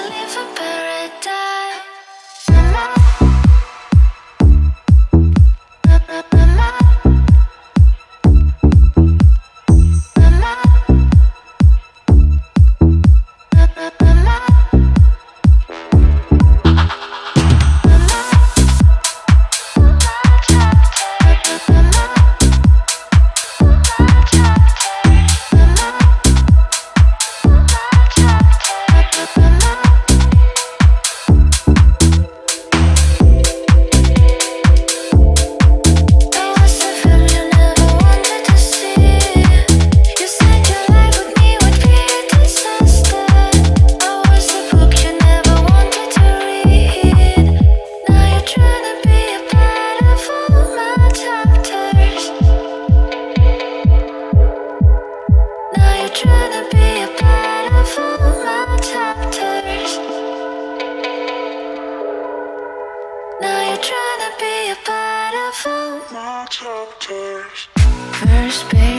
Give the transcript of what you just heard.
live in paradise. Trying to be a part of all my chapters. Now you're trying to be a part of all my chapters. First page.